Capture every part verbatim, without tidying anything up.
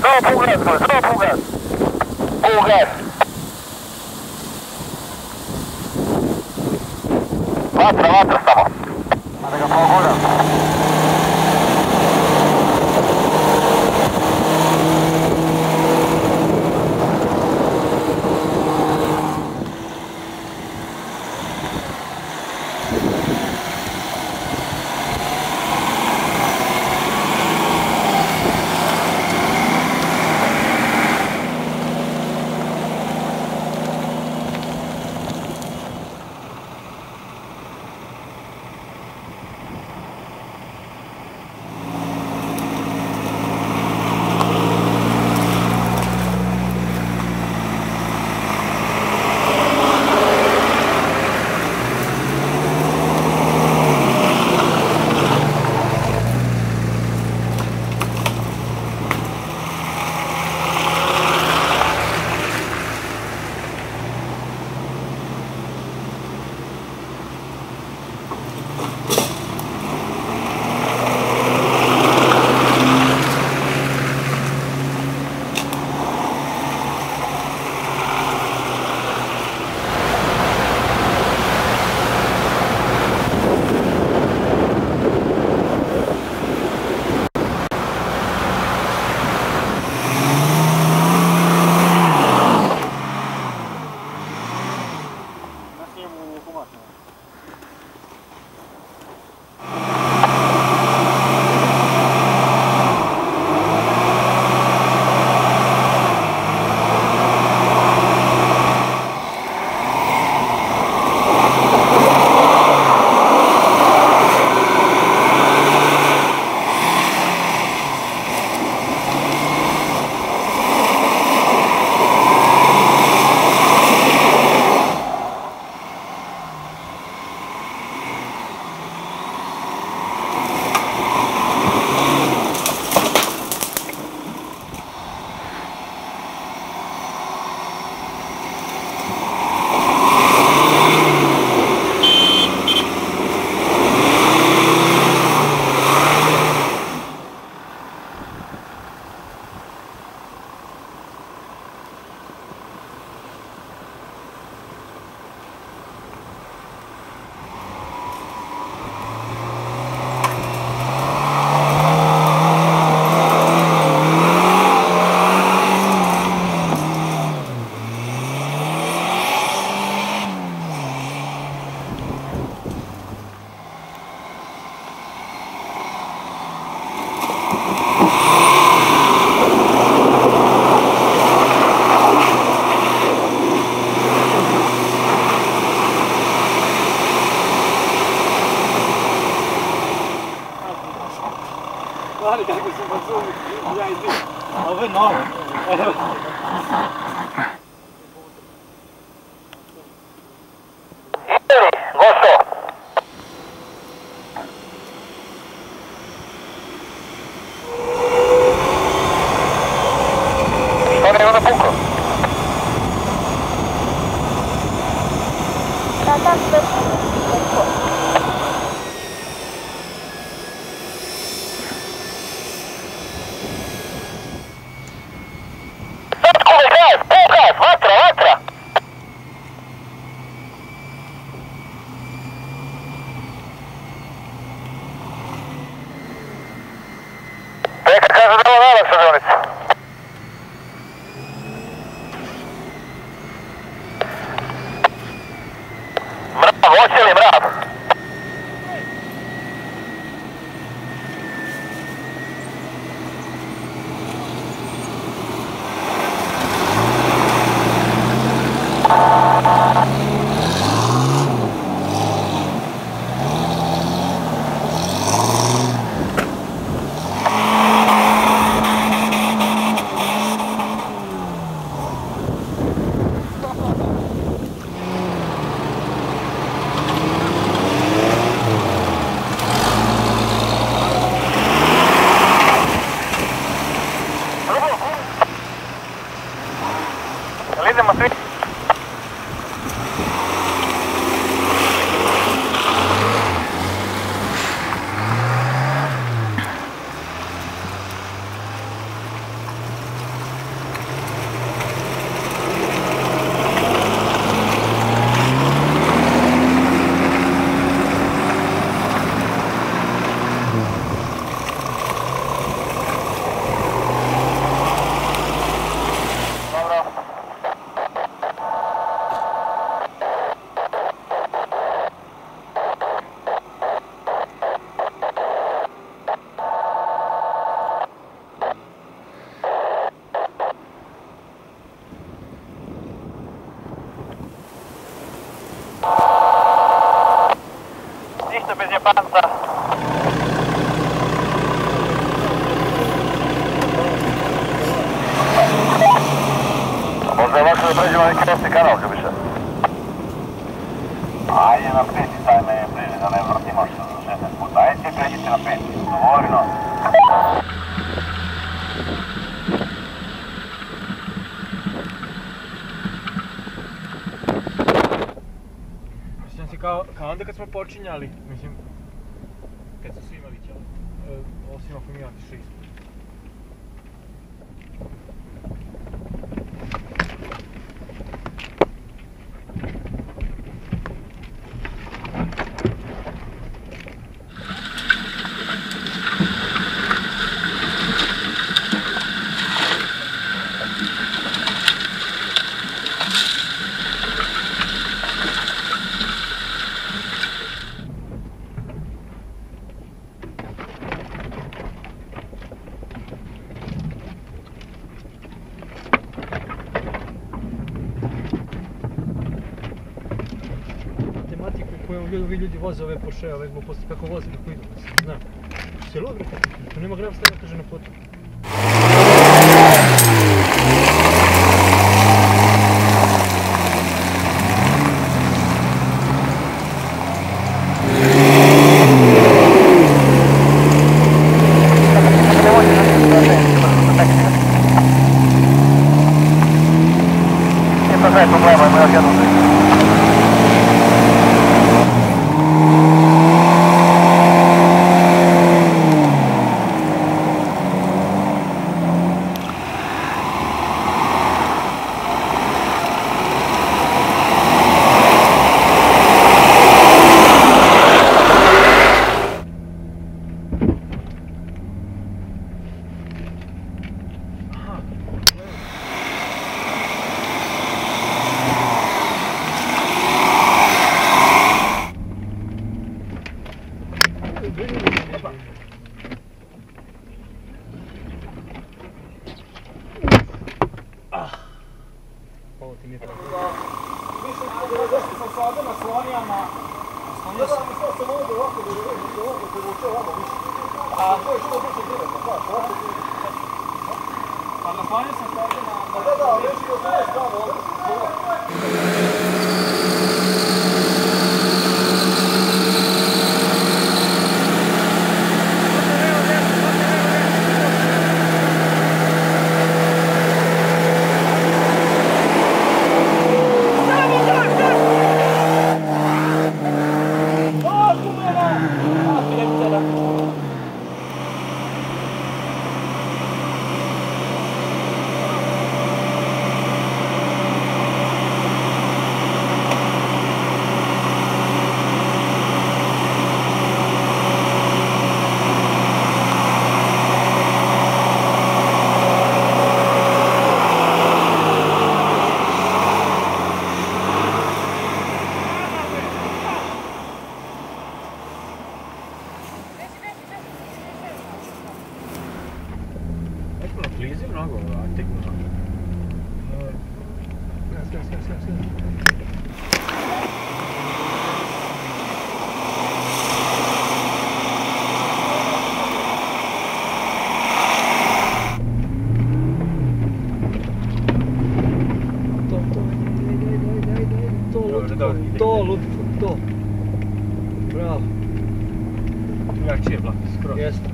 Samo pugaz, samo pugaz. Pugaz. Vatra, vatra samo. A da ga poguram. Stvari kako su bazumi, ja i ti. Ovo je novo. Ideli, gotovo. Što ne je ono puklo? Sada se puklo. Vatra, vatra! Peka kaže da je ovo nalaz sa dionica. Mrav, hoće li mrav? Proszę bez jepanca. Možda je lakše da pređemo neki desni kanal kad više. Ajde na peti, staj me bliže da ne vrtimo što za šesnaest puta. Ajde pređite na peti, dovoljno. Sjećam se kao, kao onda kad smo počinjali, mislim, kad su svi imali ćelo, e, osim ako mi imate šest. Ovi ljudi voze ove Porsche, ove gluposti, kako voze, kako idu, znam. Se logro, to nema greva stavljati, kaže na potu. Nije problema, ima još jednom. Ovo ti nije tako. Više devedeset sam sada na slonijama. Ja sam mislio sam ovdje ovako da ovako povuče ovako više. A to je što više direktno, da, ovako ti... Pa na sloniju sam sada na... Da, da, reći da sam je strano ovdje. Blizu mnogo, a tek mnogo. Skaj, skaj, skaj, skaj, skaj. To, to, daj, daj, daj, daj, daj, to, lutko, to, lutko, to. Bravo. Jači je vlak, skoro. Jeste.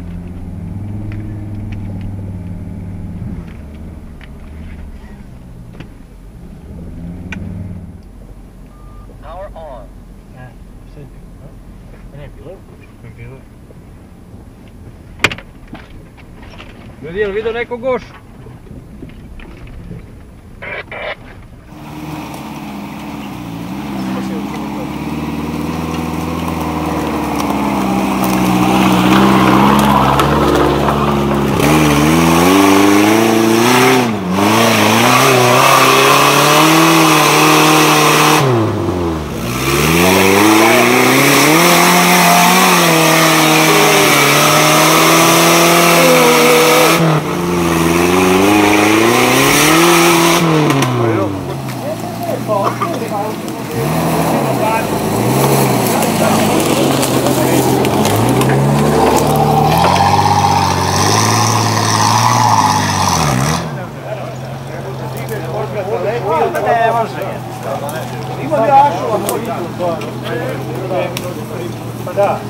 Ljudi, je li vidio neko goš? Thank you. Da.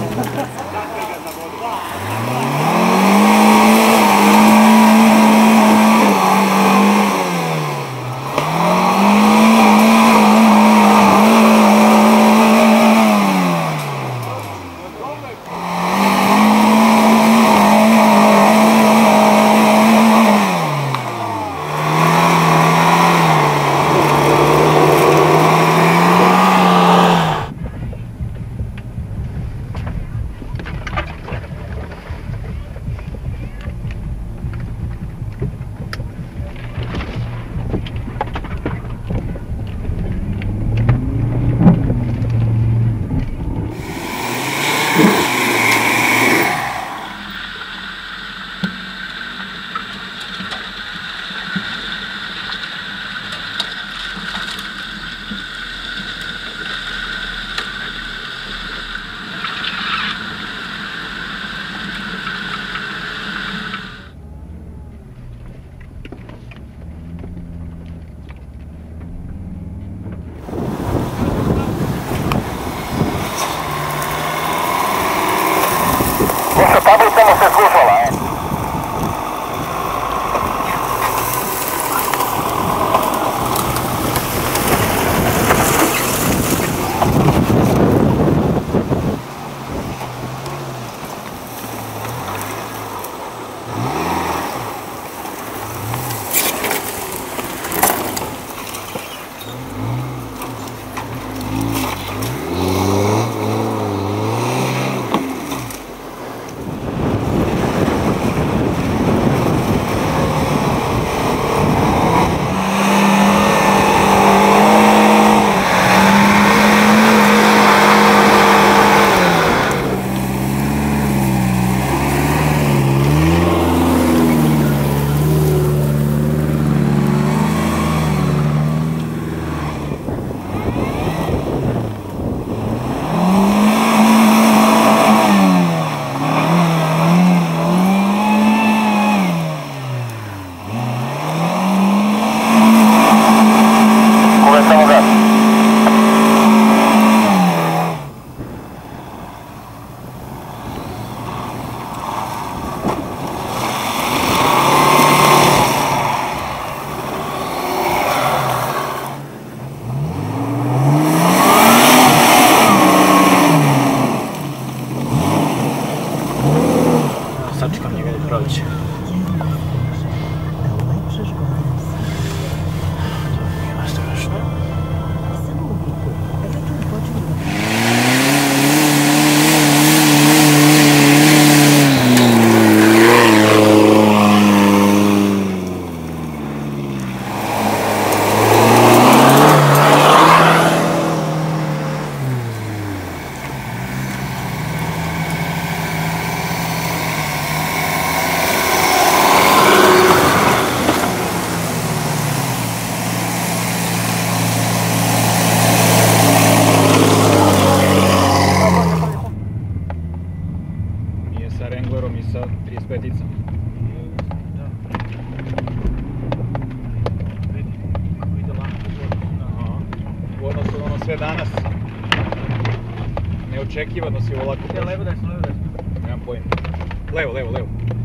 Essa tablica não se sluša lá, hein? Sačekam njega da prođe. Ima strašno. I sa trideset peticom. Da. Vidi, kako ide lako. U odnosu na ono sve danas. Neočekivano si ovo lako. Levo desno, levo desno. Nemam pojma. Levo, levo, levo.